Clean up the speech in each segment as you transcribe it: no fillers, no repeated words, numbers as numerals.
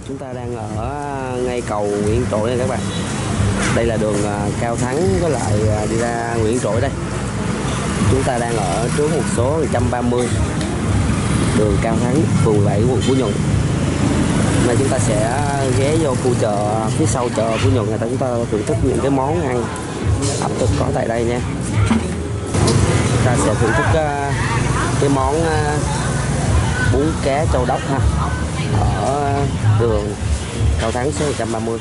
Chúng ta đang ở ngay cầu Nguyễn Trỗi này các bạn. Đây là đường Cao Thắng với lại đi ra Nguyễn Trỗi đây. Chúng ta đang ở trước một số 130 đường Cao Thắng, phường 7, quận Phú Nhuận. Hôm nay chúng ta sẽ ghé vô khu chợ phía sau chợ Phú Nhuận, chúng ta thưởng thức những cái món ăn ẩm thực có tại đây nha. Chúng ta sẽ thưởng thức cái món bún cá Châu Đốc ha, ở đường Cao Thắng số 130.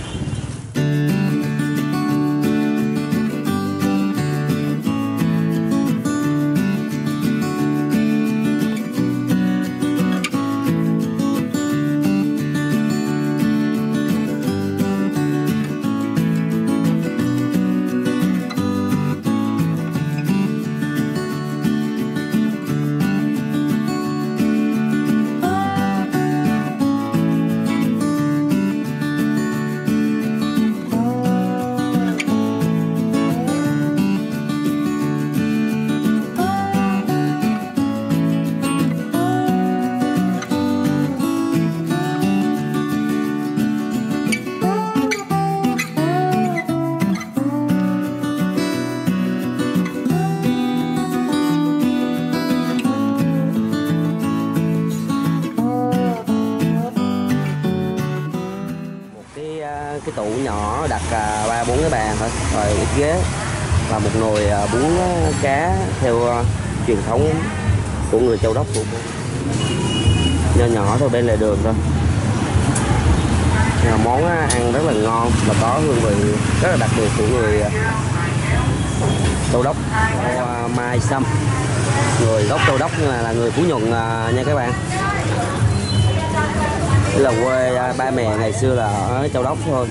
Cái tủ nhỏ đặt 3-4 cái bàn thôi, rồi ít ghế và một nồi bún cá theo truyền thống của người Châu Đốc, nho nhỏ thôi, bên lề đường thôi. Món ăn rất là ngon và có hương vị rất là đặc biệt của người Châu Đốc. Mai Sâm, người gốc Châu Đốc nhưng mà là người Phú Nhuận nha các bạn. Đây là quê ba mẹ ngày xưa là ở Châu Đốc thôi.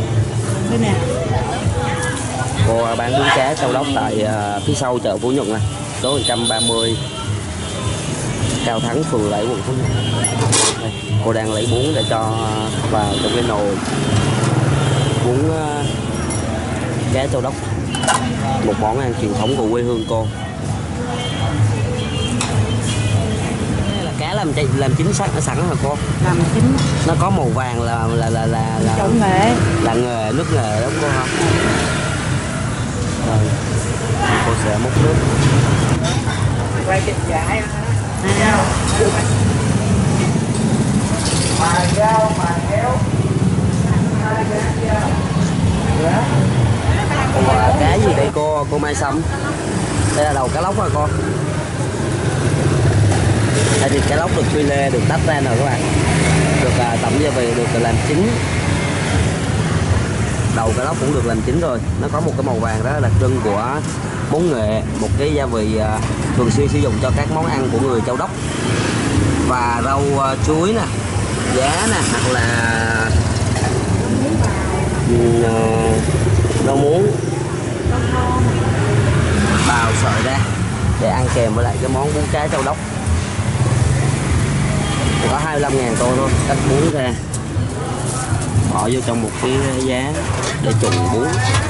Cô bán bún cá Châu Đốc tại phía sau chợ Phú Nhuận này, số 130 Cao Thắng, phường 7, quận Phú Nhuận. Đây, cô đang lấy bún để cho vào trong cái nồi bún cá Châu Đốc, một món ăn truyền thống của quê hương cô. Cá làm chín sẵn hả cô? Làm chín. Nó có màu vàng là trộn nghệ. Là nghề, nước nghề đúng cô hả? Rồi cô sẽ múc nước. Quay thịt chạy. Mà rau mà kéo. Cá gì đây cô Mai Sâm? Đây là đầu cá lóc hả cô? Đây thì cá lóc được phi lê, được tách ra rồi các bạn, được tẩm gia vị, được làm chín. Đầu cá lóc cũng được làm chín rồi, nó có một cái màu vàng rất là đặc trưng của món nghệ, một cái gia vị thường xuyên sử dụng cho các món ăn của người Châu Đốc. Và rau chuối nè, giá nè, hoặc là rau muống bào sợi ra để ăn kèm với lại cái món bún cá Châu Đốc. Có 25.000 tô thôi, cắt bún ra bỏ vô trong một cái giá để trụng bún.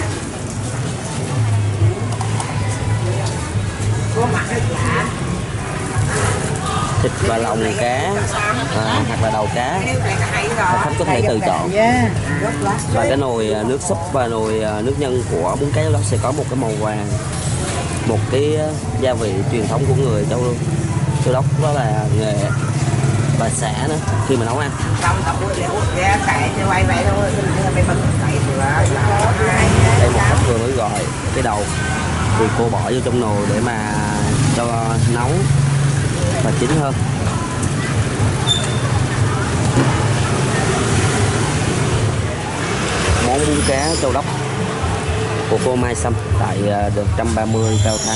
Thịt và lòng cá hoặc là đầu cá, khách có thể tự chọn. Và cái nồi nước súp và nồi nước nhân của bún cá Châu Đốc sẽ có một cái màu vàng, một cái gia vị truyền thống của người Châu Đốc, đó là nghệ và xả nữa khi mà nấu ăn. Đây một khách vừa mới gọi cái đầu thì cô bỏ vô trong nồi để mà cho nóng và chín hơn. Món bún cá Châu Đốc của cô Mai Sâm tại đường 130 Cao Thắng.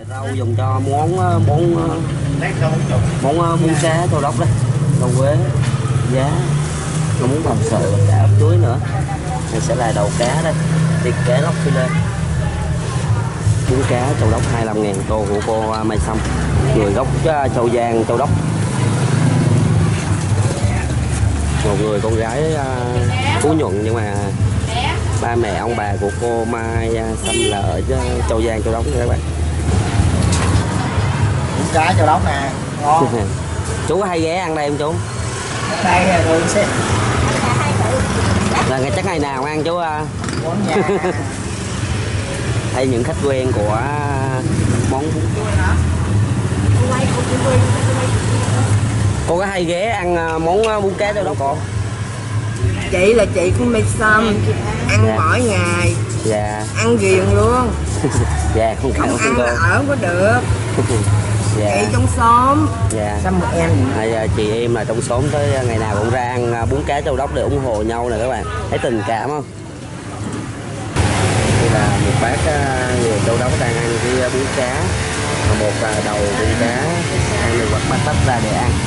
Rau dùng cho món bún cá Châu Đốc đây, rau quế, giá, nó muốn bằm sợi và cả ốc chuối nữa. Đây sẽ là đầu cá đây, thịt cá lóc phi lê. Bún cá Châu Đốc 25.000 tô của cô Mai Sâm, người gốc Châu Giang, Châu Đốc. Một người con gái Phú Nhuận nhưng mà ba mẹ ông bà của cô Mai Sâm là ở Châu Giang, Châu Đốc nha các bạn. Bún cá Châu Đốc nè, ngon. Chú có hay ghé ăn đây không chú? Đây rồi xem. Là chắc ngày nào ăn chú? Món nhà. Hay những khách quen của món. Cô có hay ghé ăn món bún cá Châu Đốc cô? Chị là chị của Mai Sâm, ăn Dạ. mỗi ngày, Dạ. ăn ghiền luôn. Dạ không cảm Không ơn ăn cô. là ở có được. Dạ. Chị trong xóm. Dạ. Xâm một em. Chị em là trong xóm tới ngày nào cũng ra ăn bún cá Châu Đốc để ủng hộ nhau nè các bạn, thấy tình cảm không? Đây là một bác người Châu Đốc đang ăn cái bún cá, một đầu bún cá ăn được hoặc bắt tách ra để ăn.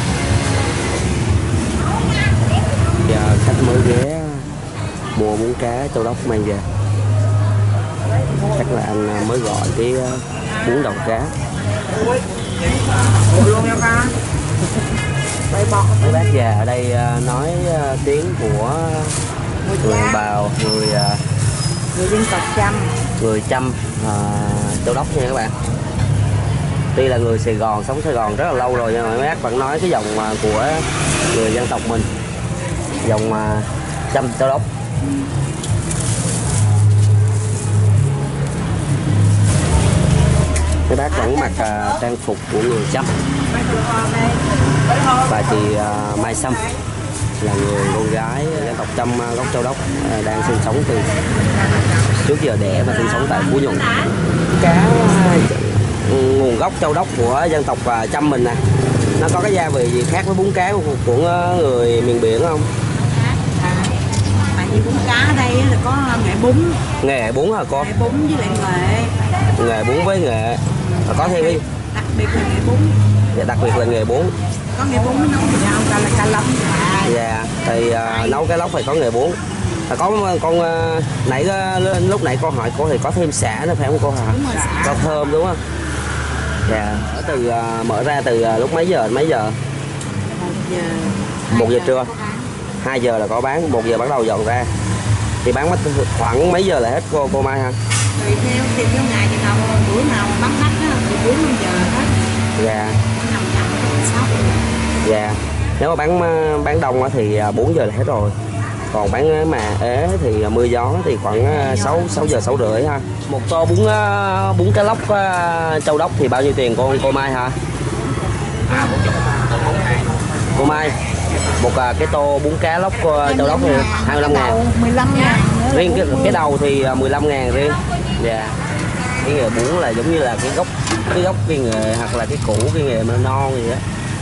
Giờ khách mới ghé mua bún cá Châu Đốc mang về, chắc là anh mới gọi cái bún đầu cá. Ủa luôn nha con. Mấy bác già ở đây nói tiếng của người đồng bào, người dân tộc Chăm. người Chăm Châu Đốc nha các bạn. Tuy là người Sài Gòn, sống Sài Gòn rất là lâu rồi nhưng mà mấy bác vẫn nói cái dòng của người dân tộc mình, dòng Chăm Châu Đốc. Mấy bác vẫn mặc trang phục của người Chăm. Và chị Mai Sâm là người con gái dân tộc Chăm gốc Châu Đốc, đang sinh sống từ trước giờ đẻ và sinh sống tại Phú Nhuận. Cá nguồn gốc Châu Đốc của dân tộc Chăm mình nè, nó có cái gia vị gì khác với bún cá của người miền biển không? Tại vì bún cá ở đây là có nghệ bún. Nghề bún hả cô? Nghệ bún với lại nghệ. Nghề bún với nghệ, có thêm cái Đặc biệt là nghệ bún. dạ, đặc biệt là nghề bún. Có nghệ bún mới nấu thì sao ta là cá lóc. Dạ, thì nấu cái lóc phải có nghề bún. Có con nãy lúc nãy con hỏi cô thì có thêm sả nữa phải không cô hả? Đúng rồi, sả. Có thơm đúng không? Dạ, từ mở ra từ lúc mấy giờ? 1 giờ. 1 giờ trưa. 2 giờ là có bán, 1 giờ bắt đầu dọn ra. Thì bán mất khoảng mấy giờ là hết cô Mai hả? Tùy theo ngày thì nào buổi nào bán khách á thì 4-5 giờ hết. Dạ. Nằm 6 giờ. Dạ. Nếu mà bán đông thì 4 giờ là hết rồi. Còn bán mà ế thì mưa gió thì khoảng 6 giờ 6 rưỡi ha. Một tô bún cá lóc Châu Đốc thì bao nhiêu tiền cô Mai hả? Cô Mai, một cái tô bún cá lóc Châu Đốc thì 25.000. 15.000. Riêng cái đầu thì 15.000 riêng. Dạ. Cái nghề bún là giống như là cái gốc cái nghề hoặc là cái củ cái nghề mà non gì á.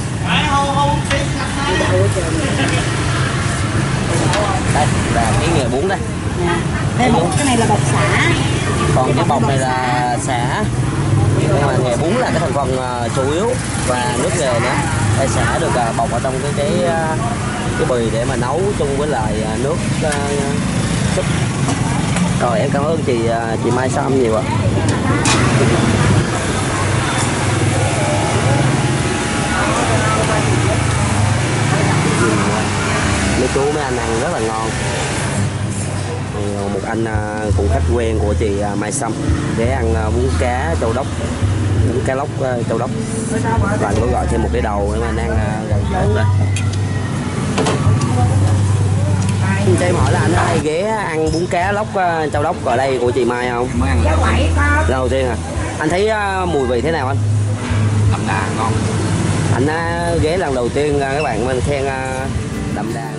Đây là cái nghề bún đây. Đây cái này là bột xả. Còn cái bột này là xả. Nhưng mà nghề bún là cái thành phần chủ yếu và nước nghề nữa. Đây xả được bọc ở trong cái bì để mà nấu chung với lại nước súp. Rồi em cảm ơn chị Mai Sâm nhiều ạ. Mấy chú mấy anh ăn rất là ngon. Một anh cũng khách quen của chị Mai Sâm để ăn bún cá Châu Đốc, bún cá lóc Châu Đốc. Và anh có gọi thêm một cái đầu để mà anh ăn gần hết rồi. Cho em hỏi là anh có hay ghé ăn bún cá lóc Châu Đốc ở đây của chị Mai không? Mới ăn Lần đầu tiên à? Anh thấy mùi vị thế nào anh? đậm đà ngon. Anh ghé lần đầu tiên các bạn mình khen đậm đà.